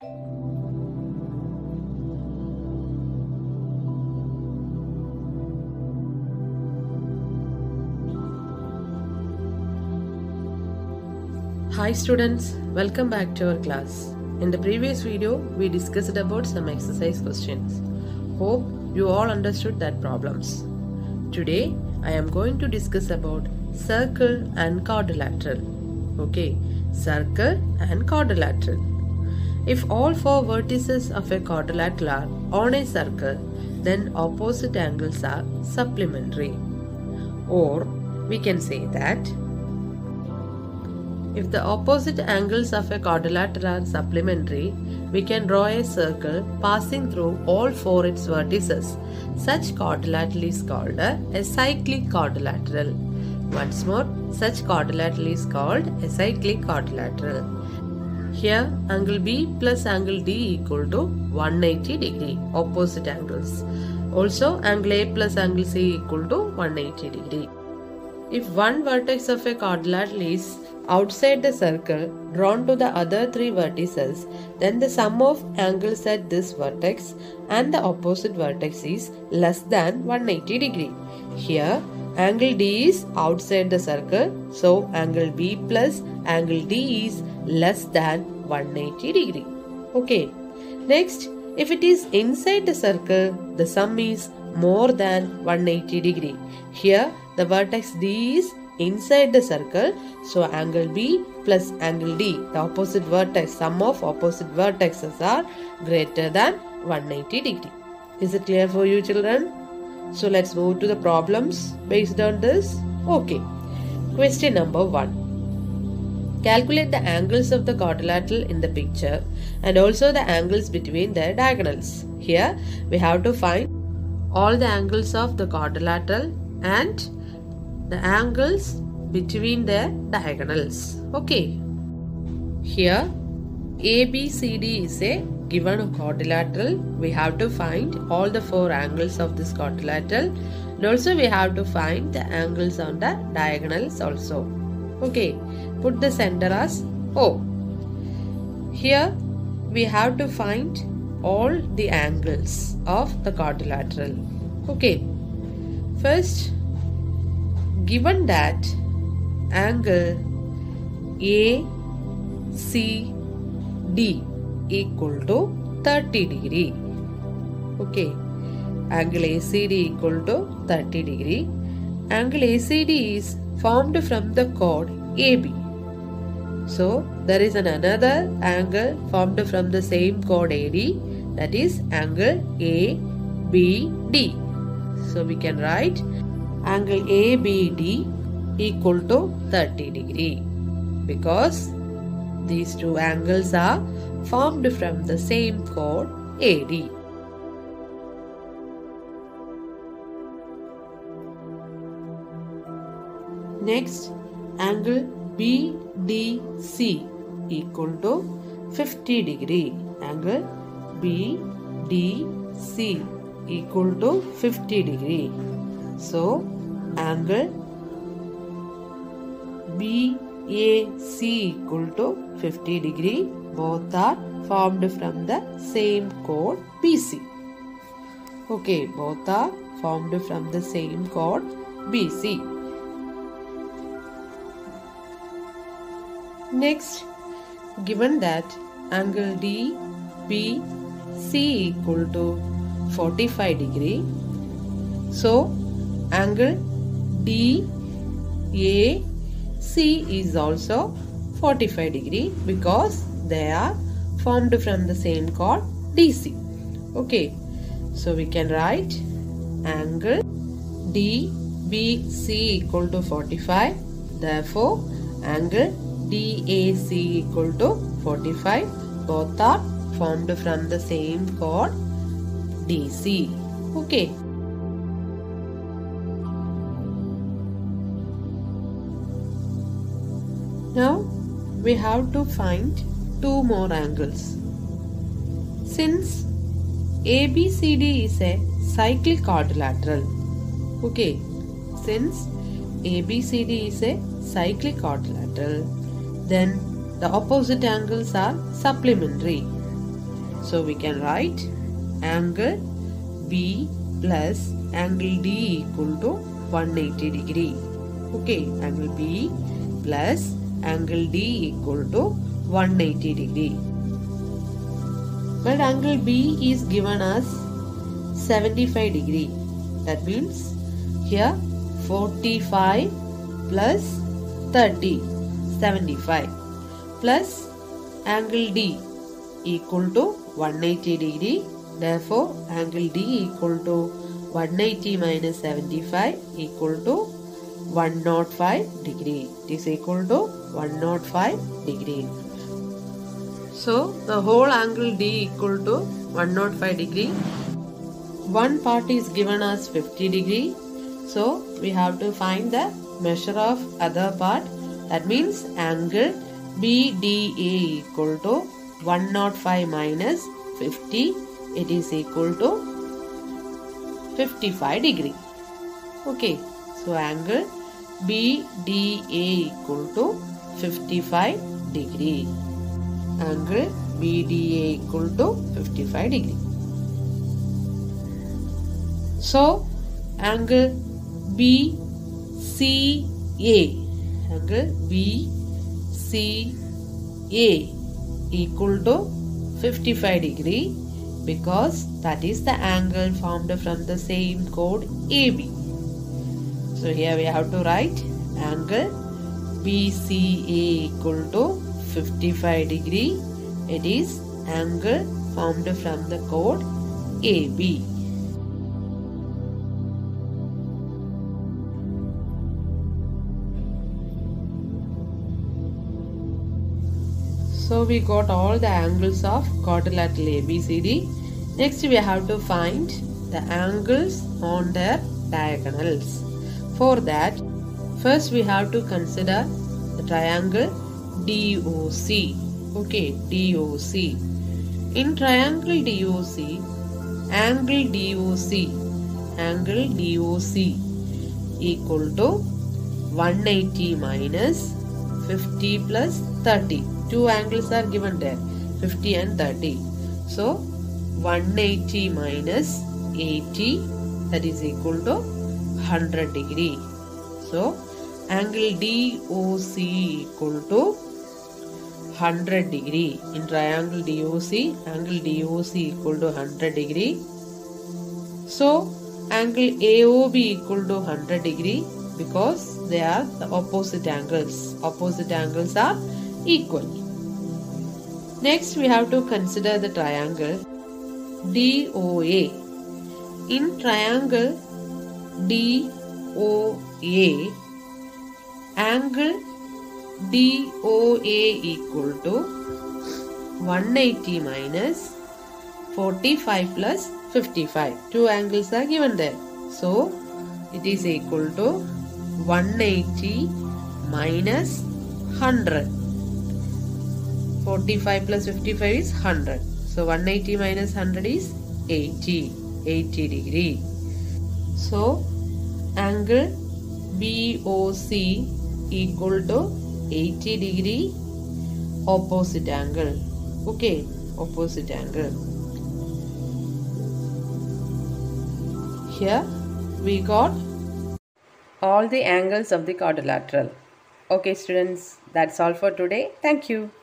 Hi students, welcome back to our class. In the previous video, we discussed about some exercise questions. Hope you all understood that problems. Today, I am going to discuss about circle and quadrilateral. Okay, circle and quadrilateral. If all four vertices of a quadrilateral are on a circle, then opposite angles are supplementary. Or we can say that if the opposite angles of a quadrilateral are supplementary, we can draw a circle passing through all four its vertices. Such quadrilateral is called a cyclic quadrilateral. Once more, such quadrilateral is called a cyclic quadrilateral. Here, angle B plus angle D equal to 180 degree, opposite angles. Also, angle A plus angle C equal to 180 degree. If one vertex of a quadrilateral is outside the circle drawn to the other three vertices, then the sum of angles at this vertex and the opposite vertex is less than 180 degree. Here, angle D is outside the circle, so angle B plus angle D is less than 180 degree. Okay. Next, if it is inside the circle, the sum is more than 180 degree. Here, the vertex D is inside the circle, so angle B plus angle D, the opposite vertex, sum of opposite vertexes are greater than 180 degree. Is it clear for you children? So let's move to the problems based on this. Okay. Question number 1. Calculate the angles of the quadrilateral in the picture and also the angles between their diagonals. Here we have to find all the angles of the quadrilateral and the angles between their diagonals. Okay. Here ABCD is a given quadrilateral. We have to find all the four angles of this quadrilateral and also we have to find the angles on the diagonals also. Okay. Put the center as O. Here we have to find all the angles of the quadrilateral. Okay. First, given that angle ACD equal to 30 degree. Okay. Angle ACD equal to 30 degree. Angle ACD is formed from the chord AB. So, there is another angle formed from the same chord AD, that is angle ABD. So, we can write angle ABD equal to 30 degree because these two angles are formed from the same chord AD. Next, angle BDC equal to 50 degree. Angle BDC equal to 50 degree. So, angle BAC equal to 50 degree. Both are formed from the same chord BC. Okay, both are formed from the same chord BC. Next, given that angle DBC equal to 45 degree, so angle DAC is also 45 degree because they are formed from the same chord DC. Okay, so we can write angle DBC equal to 45. Therefore, angle DAC equal to 45. Both are formed from the same chord DC. Okay. Now we have to find two more angles. Since ABCD is a cyclic quadrilateral. Okay. Since ABCD is a cyclic quadrilateral, then the opposite angles are supplementary. So we can write angle B plus angle D equal to 180 degree. Okay, angle B plus angle D equal to 180 degree. But angle B is given as 75 degree. That means here 45 plus 30, 75, plus angle D equal to 180 degree. Therefore, angle D equal to 180 minus 75 equal to 105 degree. It is equal to 105 degree. So, the whole angle D equal to 105 degree. One part is given as 50 degree. So, we have to find the measure of other part. That means angle BDA equal to 105 minus 50. It is equal to 55 degree. Okay. So, angle BDA equal to 55 degree. Angle BDA equal to 55 degree. So, angle BCA, angle BCA equal to 55 degree, because that is the angle formed from the same chord AB. So here we have to write angle BCA equal to 55 degree. It is angle formed from the chord AB. So we got all the angles of quadrilateral ABCD. Next we have to find the angles on their diagonals. For that, first we have to consider the triangle DOC. Okay, DOC. In triangle DOC, angle DOC equal to 180 minus 50 plus 30. Two angles are given there, 50 and 30. So 180 minus 80, that is equal to 100 degree. So angle DOC equal to 100 degree. In triangle DOC, angle DOC equal to 100 degree. So angle AOB equal to 100 degree, because they are the opposite angles. Opposite angles are equal. Next we have to consider the triangle DOA. In triangle DOA, angle DOA equal to 180 minus 45 plus 55. Two angles are given there. So it is equal to 180 minus 100. 45 plus 55 is 100. So 180 minus 100 is 80 degree. So angle BOC equal to 80 degree opposite angle. Okay, opposite angle. Here we got all the angles of the quadrilateral. Okay students, that's all for today. Thank you.